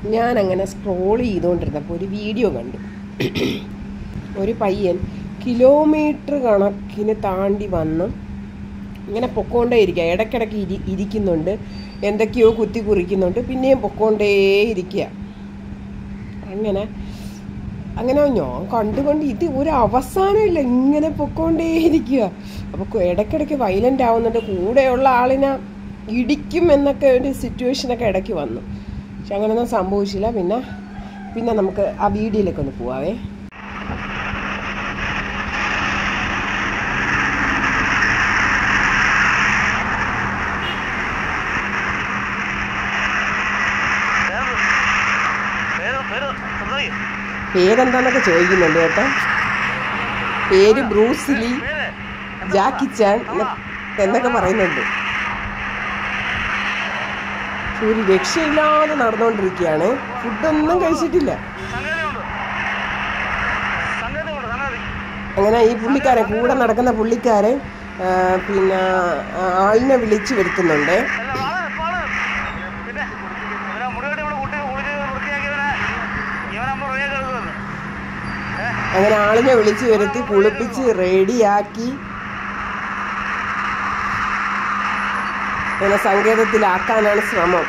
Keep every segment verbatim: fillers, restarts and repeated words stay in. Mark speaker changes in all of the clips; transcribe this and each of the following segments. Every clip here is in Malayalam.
Speaker 1: ഞാനങ്ങനെ സ്ക്രോൾ ചെയ്തുകൊണ്ടിരുന്നപ്പോൾ ഒരു വീഡിയോ കണ്ടു. ഒരു പയ്യൻ കിലോമീറ്റർ കണക്കിന് താണ്ടി വന്ന് ഇങ്ങനെ പൊക്കോണ്ടേ ഇരിക്കുക. ഇടയ്ക്കിടയ്ക്ക് ഇരി ഇരിക്കുന്നുണ്ട് എന്തൊക്കെയോ കുത്തി കുറിക്കുന്നുണ്ട്, പിന്നെയും പൊക്കോണ്ടേ ഇരിക്കുക. അങ്ങനെ അങ്ങനെ ഞാൻ കണ്ടുകൊണ്ട് ഇത് ഒരു അവസാനമില്ല, ഇങ്ങനെ പൊക്കോണ്ടേ ഇരിക്കുക. അപ്പോൾ ഇടയ്ക്കിടയ്ക്ക് വയലൻ്റ് ആവുന്നുണ്ട്, കൂടെയുള്ള ആളിനെ ഇടിക്കും എന്നൊക്കെ ഒരു സിറ്റുവേഷനൊക്കെ ഇടയ്ക്ക് വന്നു. പക്ഷെ അങ്ങനെയൊന്നും സംഭവിച്ചില്ല. പിന്നെ പിന്നെ നമുക്ക് ആ വീഡിയോയിലേക്ക് ഒന്ന് പോവാവേ. പേരെന്താന്നൊക്കെ ചോദിക്കുന്നുണ്ട് കേട്ടോ. പേര് ബ്രൂസ് ലീ, ജാക്കി ചാൻ എന്നൊക്കെ പറയുന്നുണ്ട്. ഒരു രക്ഷയില്ലാതെ നടന്നുകൊണ്ടിരിക്കുകയാണ്. ഫുഡൊന്നും കഴിച്ചിട്ടില്ല. അങ്ങനെ ഈ പുള്ളിക്കാരൻ, കൂടെ നടക്കുന്ന പുള്ളിക്കാരൻ പിന്നെ ആളിനെ വിളിച്ചു വരുത്തുന്നുണ്ട്. അങ്ങനെ ആളിനെ വിളിച്ചു വരുത്തി കുളിപ്പിച്ച് റെഡിയാക്കി അങ്ങനെ സങ്കേതത്തിലാക്കാനാണ് ശ്രമം.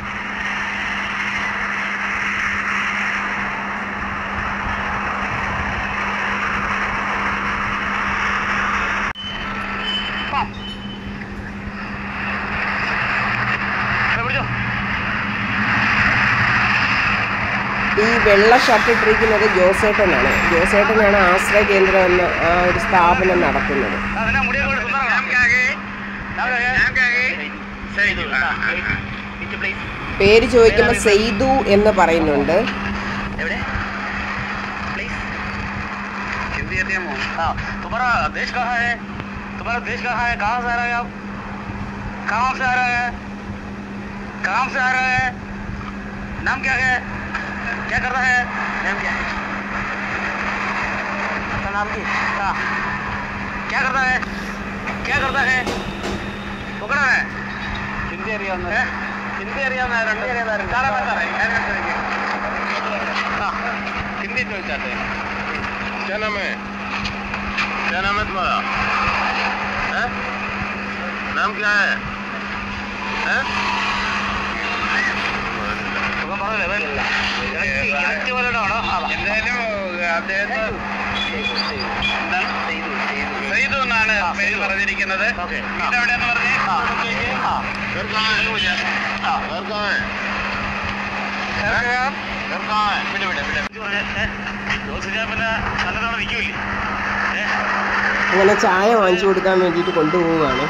Speaker 1: ഈ വെള്ള ഷർട്ട് ഇട്ടിരിക്കുന്നത് ജോസേട്ടനാണ്. ജോസേട്ടനാണ് ആശ്രയ കേന്ദ്രം എന്ന ആ ഒരു സ്ഥാപനം നടത്തുന്നത്. പേര് ചോദിക്കുമ്പോൾ സെയ്തു എന്ന് പറയുന്നുണ്ട്.
Speaker 2: क्या कर रहा है? नाम क्या है? अपना नाम की? हाँ. क्या करता है? क्या करता है? पकड़ा है? हिंदी एरिया में है? हिंदी एरिया में है. हिंदी एरिया में है. सारा बता रहे हैं. क्या करते हैं? हाँ. हिंदी जो चाहते हैं. क्या नाम है? क्या नाम है तुम्हारा? हैं? नाम क्या है? हैं? സയ്യിദ് എന്നാണ് പേര് പറഞ്ഞിരിക്കുന്നത്. എവിടെയാന്ന് പറഞ്ഞേ? നല്ലതോടെ നിൽക്കൂല്ലേ?
Speaker 1: അങ്ങനെ ചായ വാങ്ങിച്ചു കൊടുക്കാൻ വേണ്ടിയിട്ട് കൊണ്ടുപോവുകയാണ്.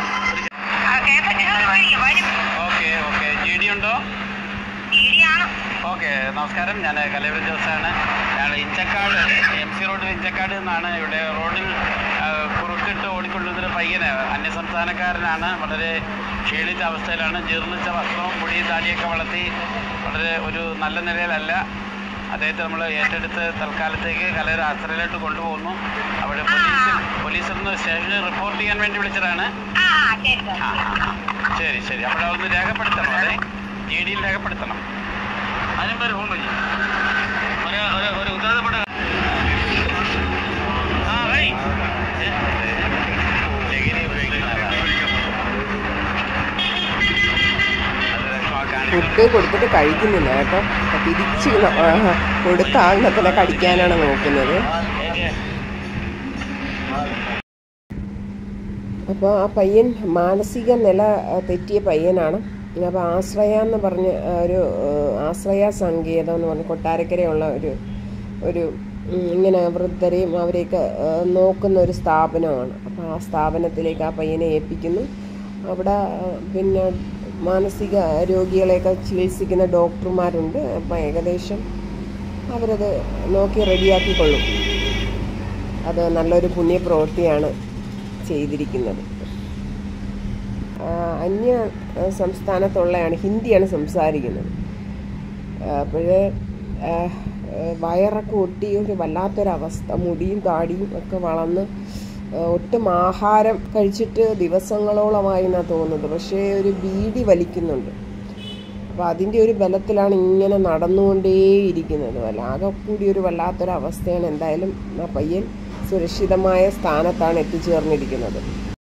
Speaker 2: Okay okay. ജി ഡി ഉണ്ടോ? ഓക്കെ, നമസ്കാരം. ഞാൻ കലവരം ജോസാണ്. ഞാൻ ഇഞ്ചക്കാട്, എം സി റോഡിൽ ഇഞ്ചക്കാട് എന്നാണ്. ഇവിടെ റോഡിൽ കുറുക്കിട്ട് ഓടിക്കൊണ്ടിരുന്നൊരു പയ്യന്, അന്യസംസ്ഥാനക്കാരനാണ്. വളരെ ക്ഷീണിച്ച അവസ്ഥയിലാണ്. ജീർണിച്ച വസ്ത്രവും മുടിയും താടിയൊക്കെ വളർത്തി വളരെ ഒരു നല്ല നിലയിലല്ല. അദ്ദേഹത്തെ നമ്മൾ ഏറ്റെടുത്ത് തൽക്കാലത്തേക്ക് കലവര ആശ്രയിലോട്ട് കൊണ്ടുപോകുന്നു. അവിടെ പോലീസിൽ പോലീസിൽ നിന്ന് സ്റ്റേഷനിൽ റിപ്പോർട്ട് ചെയ്യാൻ വേണ്ടി വിളിച്ചതാണ്. ശരി ശരി. അവിടെ ഒന്ന് രേഖപ്പെടുത്തണം, അതെ, ജി ഡിയിൽ രേഖപ്പെടുത്തണം. അതിനും പേര് ഫോൺ വഴി ഒരു ഉത്തരവാദപ്പെട്ട
Speaker 1: ഫുഡ് കൊടുത്തിട്ട് കഴിക്കുന്നില്ല കേട്ടോ. തിരിച്ച് കൊടുത്ത ആളിനെ തന്നെ കടിക്കാനാണ് നോക്കുന്നത്. അപ്പോൾ ആ പയ്യൻ മാനസിക നില തെറ്റിയ പയ്യനാണ്. അപ്പോൾ ആശ്രയ എന്ന് പറഞ്ഞ് ഒരു ആശ്രയ സങ്കേതം എന്ന് പറഞ്ഞ് കൊട്ടാരക്കരയുള്ള ഒരു ഒരു ഇങ്ങനെ വൃദ്ധരെയും അവരെയൊക്കെ നോക്കുന്ന ഒരു സ്ഥാപനമാണ്. അപ്പോൾ ആ സ്ഥാപനത്തിലേക്ക് ആ പയ്യനെ ഏൽപ്പിക്കുന്നു. അവിടെ പിന്നെ മാനസിക രോഗികളെയൊക്കെ ചികിത്സിക്കുന്ന ഡോക്ടർമാരുണ്ട്. അപ്പം ഏകദേശം അവരത് നോക്കി റെഡിയാക്കിക്കൊള്ളും. അത് നല്ലൊരു പുണ്യപ്രവൃത്തിയാണ് ചെയ്തിരിക്കുന്നത്. അന്യ സംസ്ഥാനത്തുള്ളയാണ്, ഹിന്ദിയാണ് സംസാരിക്കുന്നത്. അപ്പോഴേ വയറൊക്കെ ഒട്ടി ഒരു വല്ലാത്തൊരവസ്ഥ, മുടിയും താടിയും ഒക്കെ വളർന്ന് ഒട്ടും ആഹാരം കഴിച്ചിട്ട് ദിവസങ്ങളോളമായി എന്നാണ് തോന്നുന്നത്. പക്ഷേ ഒരു ബീഡി വലിക്കുന്നുണ്ട്. അപ്പോൾ അതിൻ്റെ ഒരു ബലത്തിലാണ് ഇങ്ങനെ നടന്നുകൊണ്ടേയിരിക്കുന്നത്. അല്ല ആകെ കൂടി ഒരു വല്ലാത്തൊരവസ്ഥയാണ്. എന്തായാലും ആ പയ്യൻ സുരക്ഷിതമായ സ്ഥാനത്താണ് എത്തിച്ചേർന്നിരിക്കുന്നത്.